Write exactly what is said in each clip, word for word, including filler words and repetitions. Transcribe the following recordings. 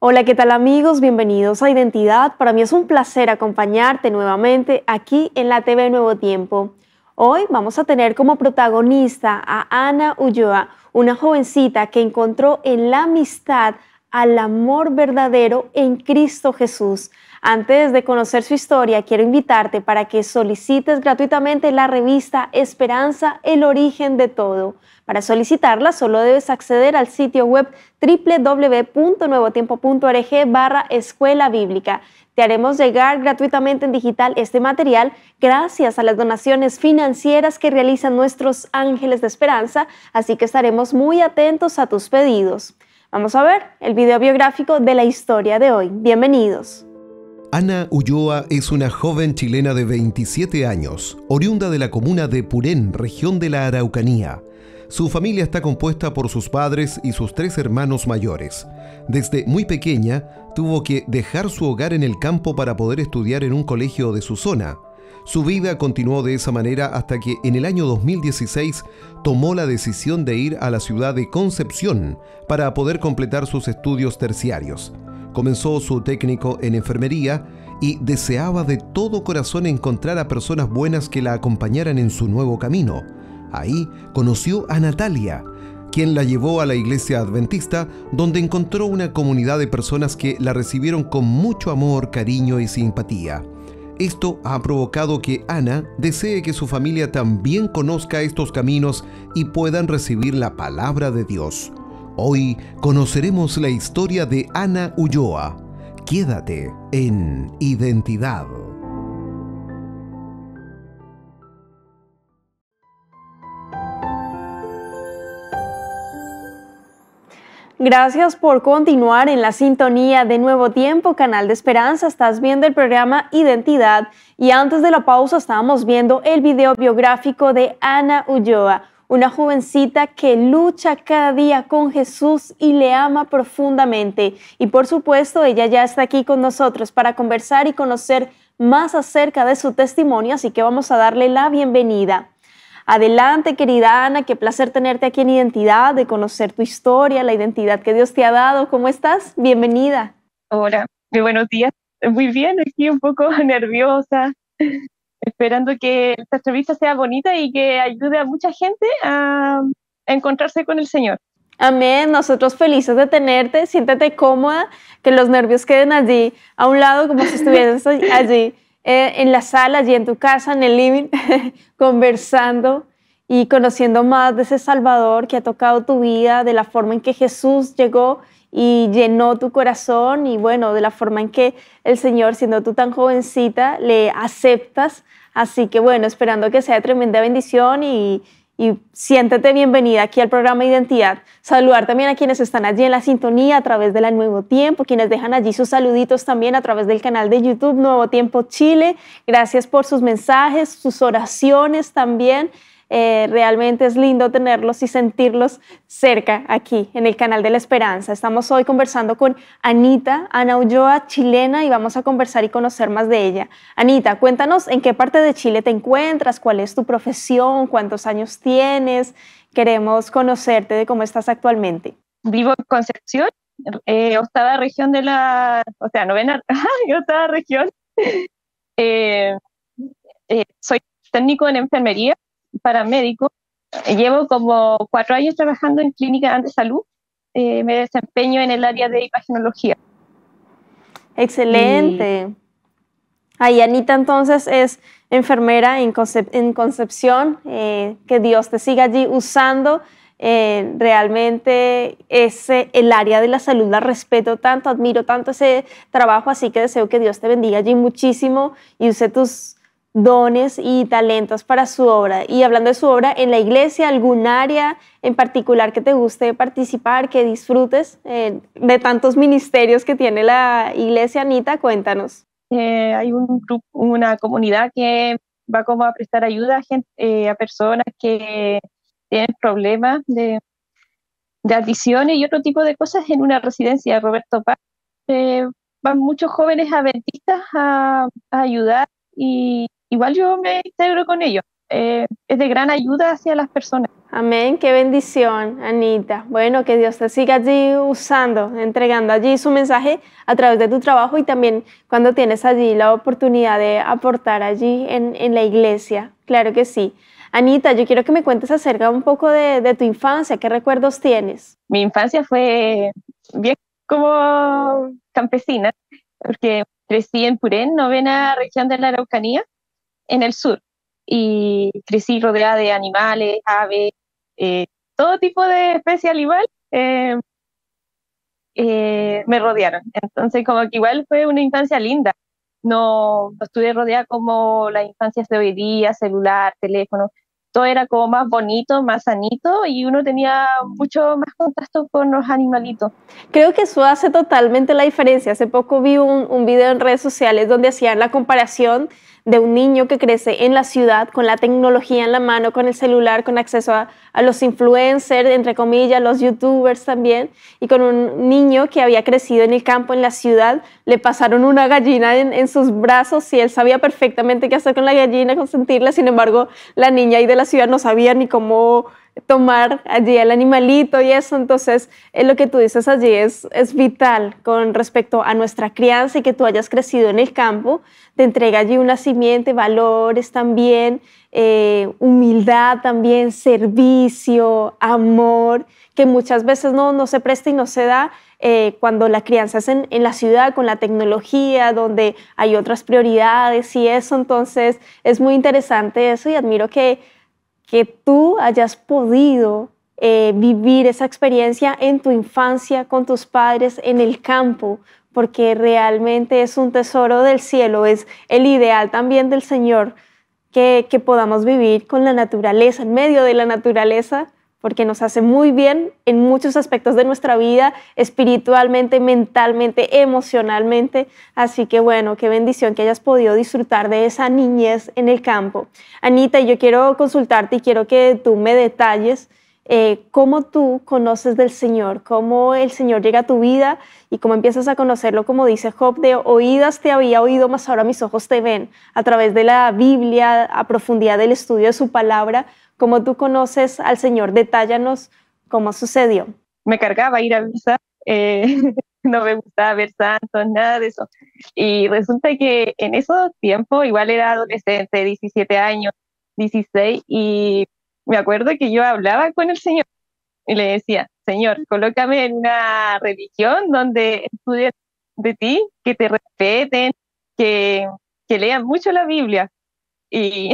Hola, ¿qué tal amigos? Bienvenidos a Identidad. Para mí es un placer acompañarte nuevamente aquí en la T V Nuevo Tiempo. Hoy vamos a tener como protagonista a Ana Ulloa, una jovencita que encontró en la amistad al amor verdadero en Cristo Jesús. Antes de conocer su historia, quiero invitarte para que solicites gratuitamente la revista Esperanza, el origen de todo. Para solicitarla solo debes acceder al sitio web doble u doble u doble u punto nuevo tiempo punto org barra escuela bíblica. Te haremos llegar gratuitamente en digital este material gracias a las donaciones financieras que realizan nuestros ángeles de esperanza, así que estaremos muy atentos a tus pedidos. Vamos a ver el video biográfico de la historia de hoy. Bienvenidos. Ana Ulloa es una joven chilena de veintisiete años, oriunda de la comuna de Purén, región de la Araucanía. Su familia está compuesta por sus padres y sus tres hermanos mayores. Desde muy pequeña, tuvo que dejar su hogar en el campo para poder estudiar en un colegio de su zona. Su vida continuó de esa manera hasta que en el año dos mil dieciséis tomó la decisión de ir a la ciudad de Concepción para poder completar sus estudios terciarios. Comenzó su técnico en enfermería y deseaba de todo corazón encontrar a personas buenas que la acompañaran en su nuevo camino. Ahí conoció a Natalia, quien la llevó a la iglesia adventista, donde encontró una comunidad de personas que la recibieron con mucho amor, cariño y simpatía. Esto ha provocado que Ana desee que su familia también conozca estos caminos y puedan recibir la palabra de Dios. Hoy conoceremos la historia de Ana Ulloa. Quédate en Identidad. Gracias por continuar en la sintonía de Nuevo Tiempo, Canal de Esperanza. Estás viendo el programa Identidad y antes de la pausa estábamos viendo el video biográfico de Ana Ulloa, una jovencita que lucha cada día con Jesús y le ama profundamente. Y por supuesto, ella ya está aquí con nosotros para conversar y conocer más acerca de su testimonio, así que vamos a darle la bienvenida. Adelante, querida Ana, qué placer tenerte aquí en Identidad, de conocer tu historia, la identidad que Dios te ha dado. ¿Cómo estás? Bienvenida. Hola, muy buenos días. Muy bien, aquí un poco nerviosa, esperando que esta entrevista sea bonita y que ayude a mucha gente a encontrarse con el Señor. Amén, nosotros felices de tenerte, siéntete cómoda, que los nervios queden allí a un lado como si estuvieras allí. Eh, en la sala, allí en tu casa, en el living, conversando y conociendo más de ese Salvador que ha tocado tu vida, de la forma en que Jesús llegó y llenó tu corazón y bueno, de la forma en que el Señor, siendo tú tan jovencita, le aceptas. Así que bueno, esperando que sea tremenda bendición y, y siéntete bienvenida aquí al programa Identidad. Saludar también a quienes están allí en la sintonía a través de la Nuevo Tiempo, quienes dejan allí sus saluditos también a través del canal de YouTube Nuevo Tiempo Chile. Gracias por sus mensajes, sus oraciones también. Eh, realmente es lindo tenerlos y sentirlos cerca aquí en el canal de la Esperanza. Estamos hoy conversando con Anita, Ana Ulloa, chilena, y vamos a conversar y conocer más de ella. Anita, cuéntanos en qué parte de Chile te encuentras, cuál es tu profesión, cuántos años tienes. Queremos conocerte de cómo estás actualmente. Vivo en Concepción, eh, octava región de la, o sea, novena, octava región. Eh, eh, soy técnico en enfermería, paramédico. Llevo como cuatro años trabajando en clínica de salud. Eh, me desempeño en el área de imagenología. Excelente. Y... Ahí Anita entonces es enfermera en, Concep en Concepción, eh, que Dios te siga allí usando. Eh, realmente ese, el área de la salud la respeto tanto, admiro tanto ese trabajo, así que deseo que Dios te bendiga allí muchísimo y use tus dones y talentos para su obra. Y hablando de su obra, en la iglesia, ¿algún área en particular que te guste participar, que disfrutes eh, de tantos ministerios que tiene la iglesia? Anita, cuéntanos. Eh, hay un grupo, una comunidad que va como a prestar ayuda a, gente, eh, a personas que tienen problemas de, de adicciones y otro tipo de cosas en una residencia Roberto Paz. Eh, van muchos jóvenes adventistas a, a ayudar y igual yo me integro con ellos. Eh, es de gran ayuda hacia las personas. Amén, qué bendición, Anita. Bueno, que Dios te siga allí usando, entregando allí su mensaje a través de tu trabajo y también cuando tienes allí la oportunidad de aportar allí en, en la iglesia. Claro que sí. Anita, yo quiero que me cuentes acerca un poco de, de tu infancia. ¿Qué recuerdos tienes? Mi infancia fue bien como campesina, porque crecí en Purén, novena región de la Araucanía, en el sur, y crecí rodeada de animales, aves, eh, todo tipo de especie animal eh, eh, me rodearon. Entonces, como que igual fue una infancia linda. No, no estuve rodeada como las infancias de hoy día, celular, teléfono. Todo era como más bonito, más sanito y uno tenía mucho más contacto con los animalitos. Creo que eso hace totalmente la diferencia. Hace poco vi un, un video en redes sociales donde hacían la comparación de un niño que crece en la ciudad con la tecnología en la mano, con el celular, con acceso a, a los influencers, entre comillas, los youtubers también, y con un niño que había crecido en el campo, en la ciudad, le pasaron una gallina en, en sus brazos y él sabía perfectamente qué hacer con la gallina, consentirla. Sin embargo, la niña ahí de la ciudad no sabía ni cómo tomar allí el animalito y eso. Entonces, eh, lo que tú dices allí es, es vital con respecto a nuestra crianza y que tú hayas crecido en el campo, te entrega allí una simiente, valores también, eh, humildad también, servicio, amor, que muchas veces no, no se presta y no se da eh, cuando la crianza es en, en la ciudad con la tecnología, donde hay otras prioridades y eso. Entonces, es muy interesante eso y admiro que que tú hayas podido eh, vivir esa experiencia en tu infancia con tus padres en el campo, porque realmente es un tesoro del cielo, es el ideal también del Señor, que, que podamos vivir con la naturaleza, en medio de la naturaleza, porque nos hace muy bien en muchos aspectos de nuestra vida, espiritualmente, mentalmente, emocionalmente. Así que bueno, qué bendición que hayas podido disfrutar de esa niñez en el campo. Anita, yo quiero consultarte y quiero que tú me detalles eh, cómo tú conoces del Señor, cómo el Señor llega a tu vida y cómo empiezas a conocerlo, como dice Job, de oídas te había oído, mas ahora mis ojos te ven, a través de la Biblia, a profundidad del estudio de su palabra. ¿Cómo tú conoces al Señor? Detállanos cómo sucedió. Me cargaba ir a misa, eh, no me gustaba ver santos, nada de eso. Y resulta que en esos tiempos, igual era adolescente, diecisiete años, dieciséis, y me acuerdo que yo hablaba con el Señor y le decía, Señor, colócame en una religión donde estudien de ti, que te respeten, que, que lean mucho la Biblia. Y,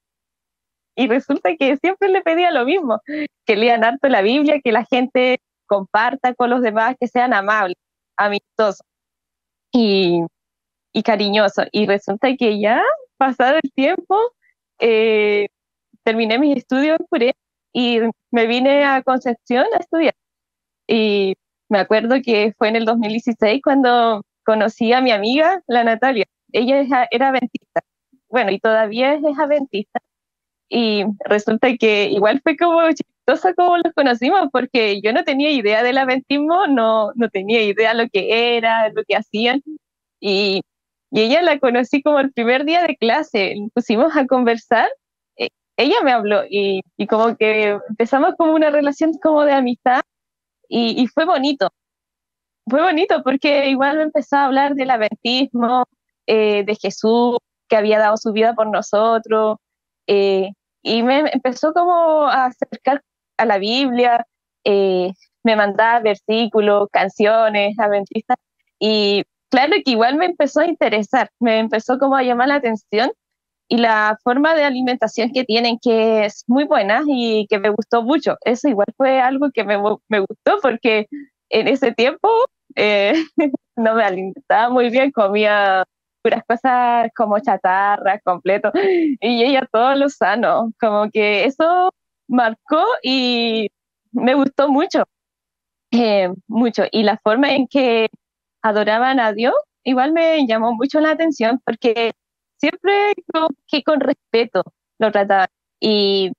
y resulta que siempre le pedía lo mismo, que lean harto la Biblia, que la gente comparta con los demás, que sean amables, amistosos y, y cariñosos. Y resulta que ya, pasado el tiempo, eh, terminé mis estudios en Puré y me vine a Concepción a estudiar. Y me acuerdo que fue en el dos mil dieciséis cuando conocí a mi amiga, la Natalia. Ella es- era adventista, bueno, y todavía es, es adventista. Y resulta que igual fue como chistoso como los conocimos, porque yo no tenía idea del adventismo, no, no tenía idea lo que era, lo que hacían. Y, y ella la conocí como el primer día de clase, nos pusimos a conversar, eh, ella me habló y, y como que empezamos como una relación como de amistad y, y fue bonito, fue bonito porque igual me empezó a hablar del adventismo, eh, de Jesús, que había dado su vida por nosotros, eh, y me empezó como a acercar a la Biblia, eh, me mandaba versículos, canciones adventistas, y claro que igual me empezó a interesar, me empezó como a llamar la atención, y la forma de alimentación que tienen, que es muy buena y que me gustó mucho. Eso igual fue algo que me, me gustó porque en ese tiempo eh, no me alimentaba muy bien, comía puras cosas como chatarra, completo, y ella todo lo sano, como que eso marcó y me gustó mucho, eh, mucho. Y la forma en que adoraban a Dios igual me llamó mucho la atención porque siempre como que con respeto lo trataban. Y,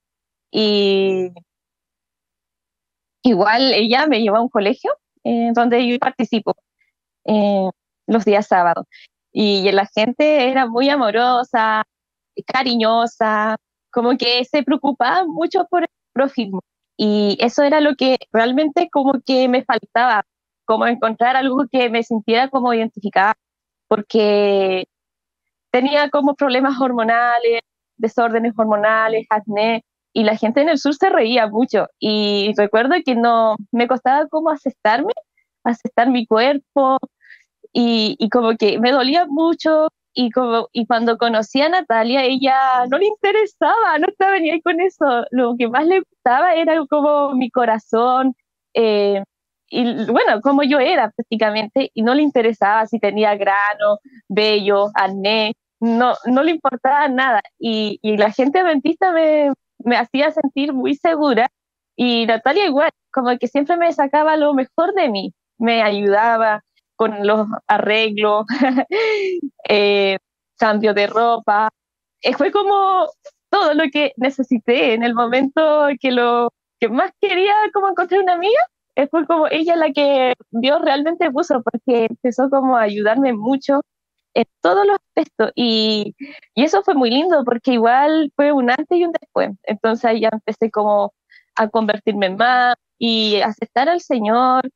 y igual ella me llevó a un colegio eh, donde yo participo eh, los días sábados. Y la gente era muy amorosa, cariñosa, como que se preocupaba mucho por el prójimo. Y eso era lo que realmente como que me faltaba, como encontrar algo que me sintiera como identificada, porque tenía como problemas hormonales, desórdenes hormonales, acné, y la gente en el sur se reía mucho. Y recuerdo que no, me costaba como aceptarme, aceptar mi cuerpo, y, y como que me dolía mucho. Y, como, y cuando conocí a Natalia, ella no le interesaba, no estaba ni ahí con eso. Lo que más le gustaba era como mi corazón, eh, y bueno, como yo era prácticamente, y no le interesaba si tenía grano, vello, acné, no, no le importaba nada. Y, y la gente adventista me, me hacía sentir muy segura, y Natalia igual, como que siempre me sacaba lo mejor de mí, me ayudaba con los arreglos, eh, cambio de ropa. Eh, fue como todo lo que necesité en el momento que lo que más quería como encontrar una amiga. eh, Fue como ella la que Dios realmente puso, porque empezó como a ayudarme mucho en todos los aspectos, y, y eso fue muy lindo porque igual fue un antes y un después. Entonces ahí ya empecé como a convertirme más y aceptar al Señor,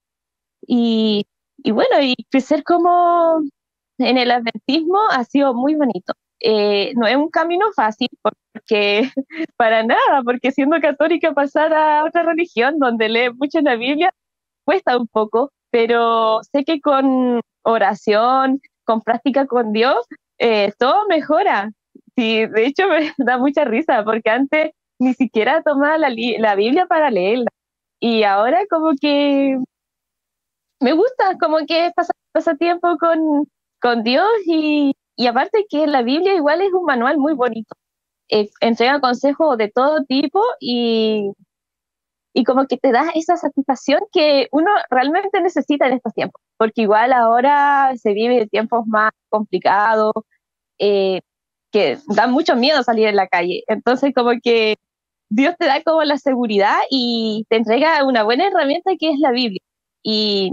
y, y bueno, y crecer como en el adventismo ha sido muy bonito. Eh, no es un camino fácil, porque para nada, porque siendo católica pasar a otra religión donde lee mucho la Biblia cuesta un poco, pero sé que con oración, con práctica con Dios, eh, todo mejora. Sí, de hecho me da mucha risa porque antes ni siquiera tomaba la, li- la Biblia para leerla, y ahora como que me gusta, como que pasa, pasa tiempo con, con Dios, y, y aparte que la Biblia igual es un manual muy bonito. Eh, entrega consejos de todo tipo, y, y como que te da esa satisfacción que uno realmente necesita en estos tiempos, porque igual ahora se vive tiempos más complicados, eh, que da mucho miedo salir en la calle. Entonces como que Dios te da como la seguridad y te entrega una buena herramienta que es la Biblia. Y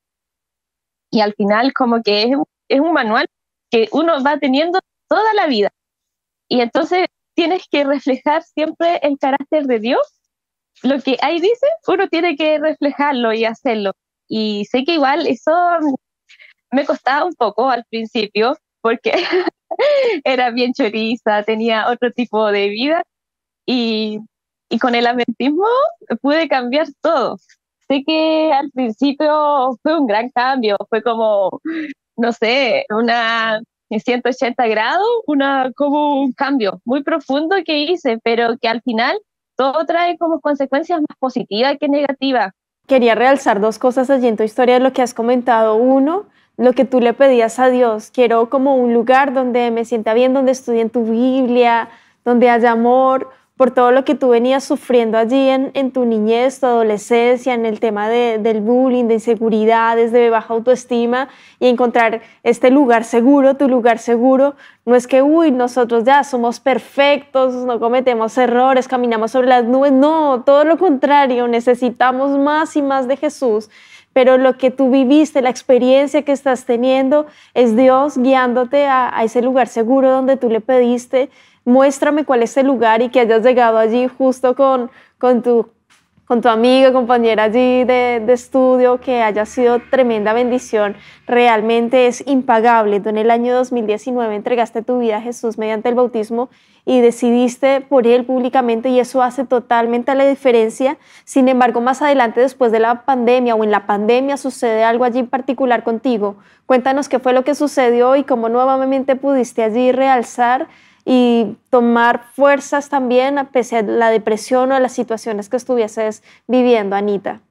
y al final como que es, un- es un manual que uno va teniendo toda la vida, y entonces tienes que reflejar siempre el carácter de Dios. Lo que ahí dice, uno tiene que reflejarlo y hacerlo. Y sé que igual eso me costaba un poco al principio, porque era bien choriza, tenía otro tipo de vida, y, y con el adventismo pude cambiar todo. Sé que al principio fue un gran cambio, fue como, no sé, una ciento ochenta grados, una, como un cambio muy profundo que hice, pero que al final todo trae como consecuencias más positivas que negativas. Quería realzar dos cosas allí en tu historia de lo que has comentado. Uno, lo que tú le pedías a Dios. Quiero como un lugar donde me sienta bien, donde estudien tu Biblia, donde haya amor, por todo lo que tú venías sufriendo allí en, en tu niñez, tu adolescencia, en el tema de, del bullying, de inseguridades, de baja autoestima, y encontrar este lugar seguro, tu lugar seguro. No es que, uy, nosotros ya somos perfectos, no cometemos errores, caminamos sobre las nubes. No, todo lo contrario, necesitamos más y más de Jesús. Pero lo que tú viviste, la experiencia que estás teniendo, es Dios guiándote a, a ese lugar seguro donde tú le pediste. Muéstrame cuál es el lugar, y que hayas llegado allí justo con, con tu con tu amiga, compañera allí de, de estudio, que haya sido tremenda bendición. Realmente es impagable. Tú en el año dos mil diecinueve entregaste tu vida a Jesús mediante el bautismo y decidiste por Él públicamente, y eso hace totalmente la diferencia. Sin embargo, más adelante, después de la pandemia o en la pandemia, sucede algo allí en particular contigo. Cuéntanos qué fue lo que sucedió y cómo nuevamente pudiste allí realzar y tomar fuerzas también a pese a la depresión o a las situaciones que estuvieses viviendo, Anita.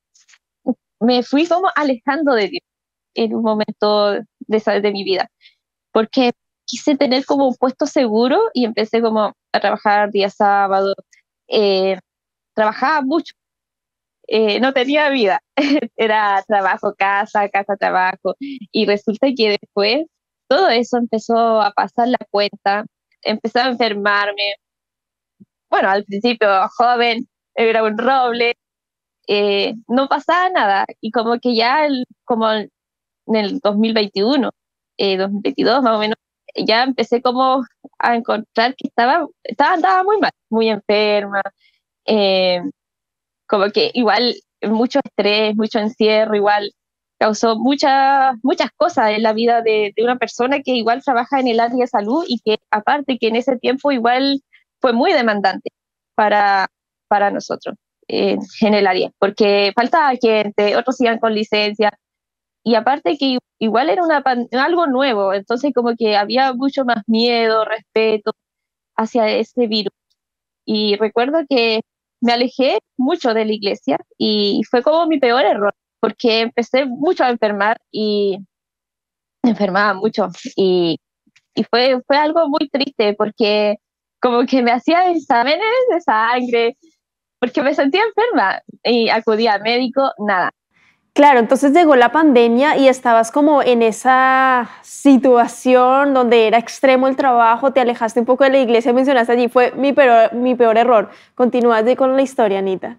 Me fui como alejando de Dios en un momento de, esa- de mi vida, porque quise tener como un puesto seguro, y empecé como a trabajar día sábado, eh, trabajaba mucho, eh, no tenía vida, era trabajo, casa, casa, trabajo, y resulta que después todo eso empezó a pasar la cuenta, empecé a enfermarme. Bueno, al principio joven, era un roble, eh, no pasaba nada, y como que ya el- como en el dos mil veintiuno, eh, dos mil veintidós más o menos, ya empecé como a encontrar que estaba, estaba, andaba muy mal, muy enferma, eh, como que igual mucho estrés, mucho encierro, igual causó muchas muchas cosas en la vida de, de una persona que igual trabaja en el área de salud y que aparte que en ese tiempo igual fue muy demandante para, para nosotros eh, en el área, porque faltaba gente, otros iban con licencia y aparte que igual era una, algo nuevo, entonces como que había mucho más miedo, respeto hacia ese virus. Y recuerdo que me alejé mucho de la iglesia y fue como mi peor error, porque empecé mucho a enfermar y me enfermaba mucho. Y, y fue, fue algo muy triste porque como que me hacía exámenes de sangre, porque me sentía enferma y acudía al médico, nada. Claro, entonces llegó la pandemia y estabas como en esa situación donde era extremo el trabajo, te alejaste un poco de la iglesia, mencionaste allí, fue mi peor, mi peor error. Continúas de con la historia, Anita.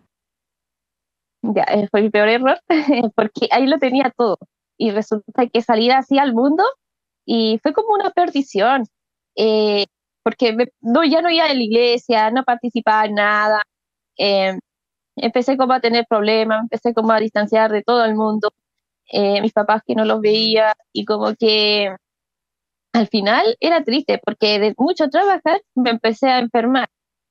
Ya, eh, fue mi peor error, porque ahí lo tenía todo. Y resulta que salí así al mundo y fue como una perdición, eh, porque me- no, ya no iba a la iglesia, no participaba en nada, eh, empecé como a tener problemas, empecé como a distanciar de todo el mundo, eh, mis papás que no los veía y como que al final era triste porque de mucho trabajar me empecé a enfermar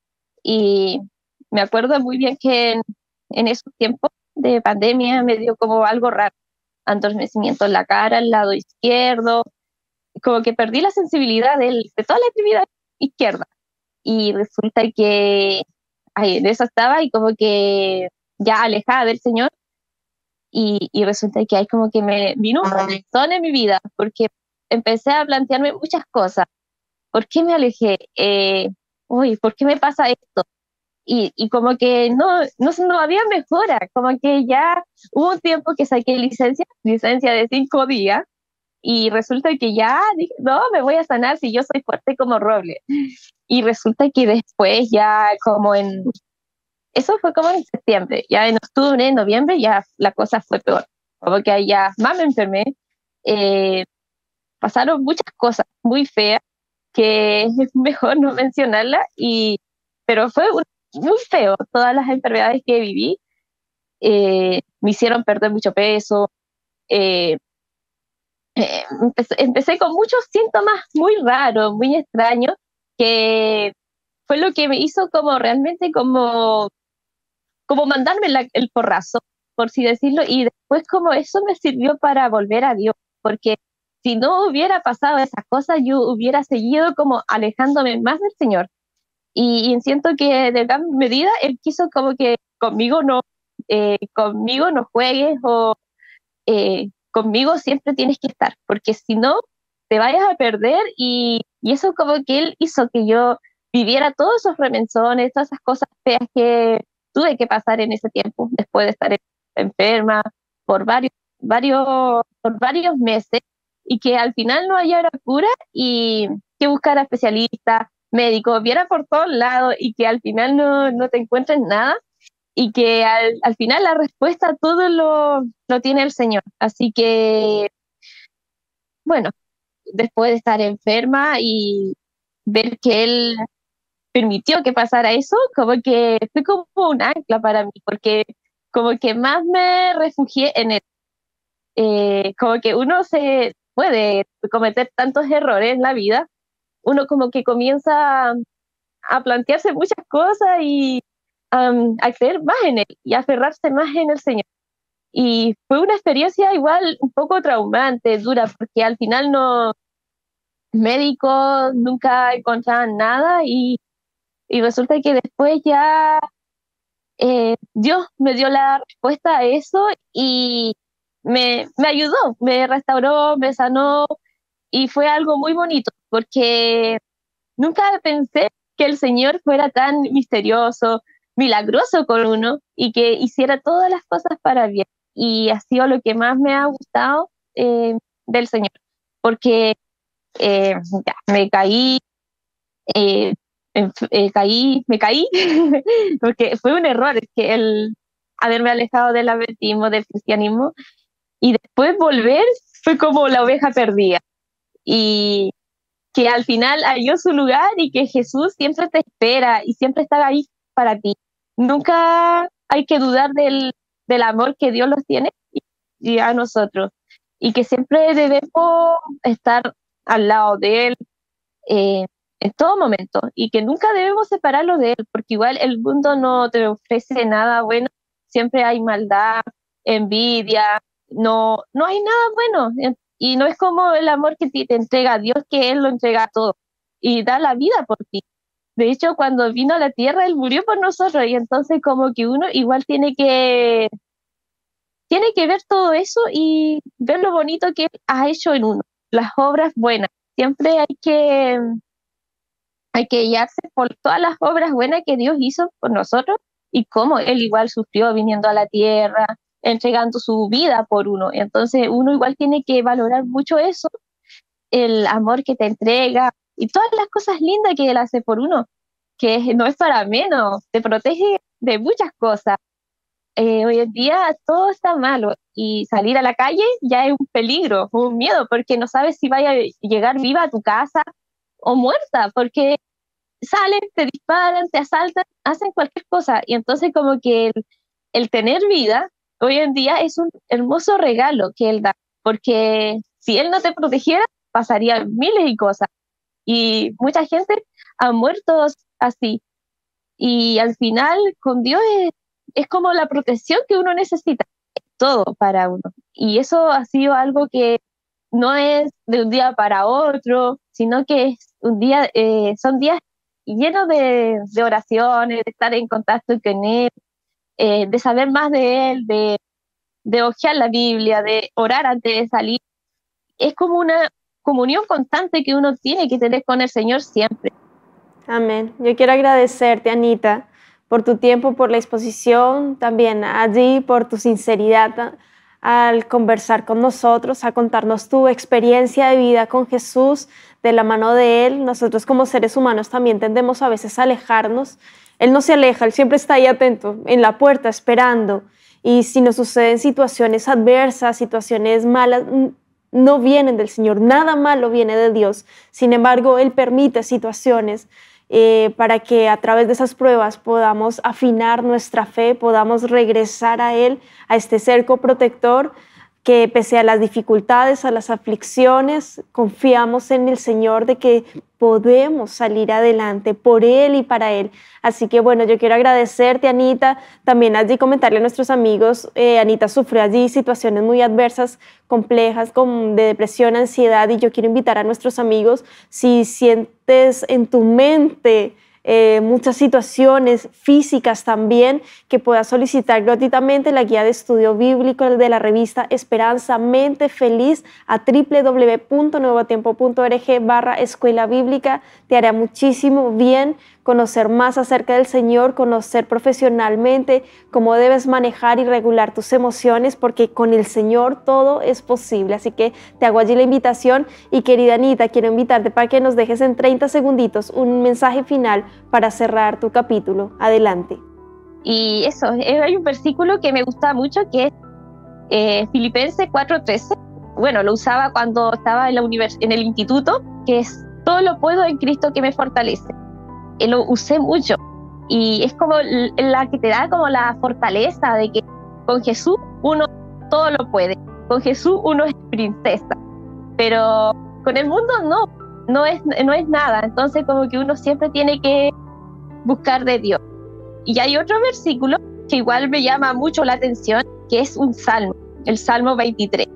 y me acuerdo muy bien que en, en esos tiempos de pandemia me dio como algo raro, adormecimiento en la cara, al lado izquierdo, como que perdí la sensibilidad del- de toda la extremidad izquierda. Y resulta que ay, en eso estaba y como que ya alejada del Señor. Y, y resulta que ahí como que me vino un montón en mi vida, porque empecé a plantearme muchas cosas. ¿Por qué me alejé? Eh, uy, ¿por qué me pasa esto? Y, y como que no, no, no había mejora, como que ya hubo un tiempo que saqué licencia, licencia de cinco días, y resulta que ya dije, no, me voy a sanar si yo soy fuerte como roble. Y resulta que después ya como en, eso fue como en septiembre, ya en octubre, en noviembre ya la cosa fue peor, como que ahí ya más me enfermé, eh, pasaron muchas cosas muy feas que es mejor no mencionarlas, y, pero fue un- muy feo todas las enfermedades que viví, eh, me hicieron perder mucho peso, eh, eh, empecé, empecé con muchos síntomas muy raros, muy extraños, que fue lo que me hizo como realmente como, como mandarme la- el porrazo, por así decirlo, y después como eso me sirvió para volver a Dios, porque si no hubiera pasado esas cosas, yo hubiera seguido como alejándome más del Señor. Y, y siento que de gran medida Él quiso como que conmigo no, eh, conmigo no juegues o eh, conmigo siempre tienes que estar, porque si no, te vayas a perder y, y eso como que él hizo que yo viviera todos esos remensones, todas esas cosas feas que tuve que pasar en ese tiempo, después de estar en- enferma por varios, varios, por varios meses y que al final no hallara cura y que buscara especialistas, médicos, viera por todos lados y que al final no, no te encuentres nada y que al, al final la respuesta a todo lo, lo tiene el Señor. Así que, bueno, después de estar enferma y ver que Él permitió que pasara eso, como que fue como un ancla para mí, porque como que más me refugié en Él. Eh, como que uno se puede cometer tantos errores en la vida, uno como que comienza a plantearse muchas cosas y um, a creer más en Él y a aferrarse más en el Señor. Y fue una experiencia igual un poco traumante, dura, porque al final no, médicos nunca encontraban nada y, y resulta que después ya eh, Dios me dio la respuesta a eso y me, me ayudó, me restauró, me sanó y fue algo muy bonito porque nunca pensé que el Señor fuera tan misterioso, milagroso con uno y que hiciera todas las cosas para bien. Y ha sido lo que más me ha gustado eh, del Señor, porque eh, ya, me caí, eh, enf- eh, caí, me caí, porque fue un error que el haberme alejado del adventismo, del cristianismo, y después volver fue como la oveja perdida. Y que al final halló su lugar y que Jesús siempre te espera y siempre está ahí para ti. nunca hay que dudar del, del amor que Dios los tiene y, y a nosotros, y que siempre debemos estar al lado de Él eh, en todo momento, y que nunca debemos separarlo de Él, porque igual el mundo no te ofrece nada bueno, siempre hay maldad, envidia, no, no hay nada bueno, y no es como el amor que te, te entrega Dios, que Él lo entrega todo y da la vida por ti. De hecho, cuando vino a la tierra, Él murió por nosotros, y entonces como que uno igual tiene que, tiene que ver todo eso y ver lo bonito que Él ha hecho en uno, las obras buenas. Siempre hay que, hay que guiarse por todas las obras buenas que Dios hizo por nosotros, y cómo Él igual sufrió viniendo a la tierra, entregando su vida por uno. Entonces uno igual tiene que valorar mucho eso, el amor que te entrega y todas las cosas lindas que Él hace por uno, que no es para menos, te protege de muchas cosas. Eh, hoy en día todo está malo, y salir a la calle ya es un peligro, un miedo, porque no sabes si vaya a llegar viva a tu casa o muerta, porque salen, te disparan, te asaltan, hacen cualquier cosa. Y entonces como que el, el tener vida hoy en día es un hermoso regalo que Él da, porque si Él no te protegiera, pasarían miles de cosas, y mucha gente ha muerto así, y al final con Dios es, es como la protección que uno necesita, es todo para uno, y eso ha sido algo que no es de un día para otro, sino que es un día, eh, son días llenos de, de oraciones, de estar en contacto con Él, eh, de saber más de Él, de, de hojear la Biblia, de orar antes de salir. Es como una comunión constante que uno tiene que tener con el Señor siempre. Amén. Yo quiero agradecerte, Anita, por tu tiempo, por la exposición, también allí por tu sinceridad al conversar con nosotros, a contarnos tu experiencia de vida con Jesús, de la mano de Él. Nosotros como seres humanos también tendemos a veces a alejarnos. Él no se aleja, Él siempre está ahí atento, en la puerta, esperando. Y si nos suceden situaciones adversas, situaciones malas, no vienen del Señor, nada malo viene de Dios. Sin embargo, Él permite situaciones eh, para que a través de esas pruebas podamos afinar nuestra fe, podamos regresar a Él, a este cerco protector, que pese a las dificultades, a las aflicciones, confiamos en el Señor de que podemos salir adelante por Él y para Él. Así que bueno, yo quiero agradecerte, Anita, también allí comentarle a nuestros amigos, eh, Anita sufrió allí situaciones muy adversas, complejas, como de depresión, ansiedad, y yo quiero invitar a nuestros amigos, si sientes en tu mente Eh, muchas situaciones físicas también, que puedas solicitar gratuitamente la guía de estudio bíblico de la revista Esperanza Mente Feliz a w w w punto nuevo tiempo punto org barra escuela bíblica. Te hará muchísimo bien conocer más acerca del Señor, conocer profesionalmente cómo debes manejar y regular tus emociones, porque con el Señor todo es posible. Así que te hago allí la invitación, y querida Anita, quiero invitarte para que nos dejes en treinta segunditos un mensaje final para cerrar tu capítulo. Adelante. Y eso, hay un versículo que me gusta mucho, que es eh, Filipenses cuatro trece. Bueno, lo usaba cuando estaba en, la univers- en el instituto, que es: todo lo puedo en Cristo que me fortalece. Eh, lo usé mucho, y es como la que te da como la fortaleza de que con Jesús uno todo lo puede, con Jesús uno es princesa, pero con el mundo no, no es, no es nada. Entonces como que uno siempre tiene que buscar de Dios. Y hay otro versículo que igual me llama mucho la atención, que es un salmo, el Salmo veintitrés,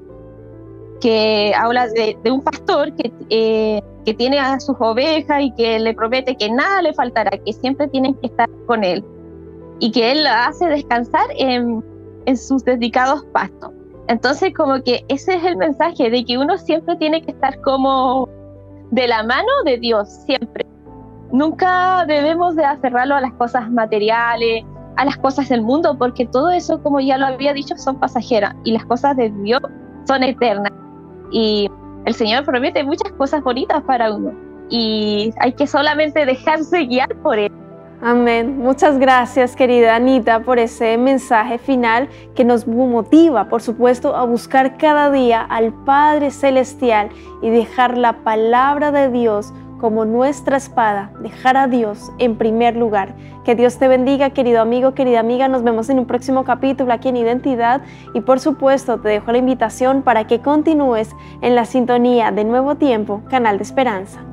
que habla de, de un pastor que, eh, que tiene a sus ovejas y que le promete que nada le faltará, que siempre tienen que estar con él, y que él la hace descansar en, en sus dedicados pastos. Entonces como que ese es el mensaje, de que uno siempre tiene que estar como de la mano de Dios, siempre. Nunca debemos de aferrarlo a las cosas materiales, a las cosas del mundo, porque todo eso, como ya lo había dicho, son pasajeras, y las cosas de Dios son eternas. Y el Señor promete muchas cosas bonitas para uno, y hay que solamente dejarse guiar por Él. Amén. Muchas gracias, querida Anita, por ese mensaje final que nos motiva, por supuesto, a buscar cada día al Padre Celestial y dejar la palabra de Dios como nuestra espada, dejar a Dios en primer lugar. Que Dios te bendiga, querido amigo, querida amiga. Nos vemos en un próximo capítulo aquí en Identidad y por supuesto te dejo la invitación para que continúes en la sintonía de Nuevo Tiempo, Canal de Esperanza.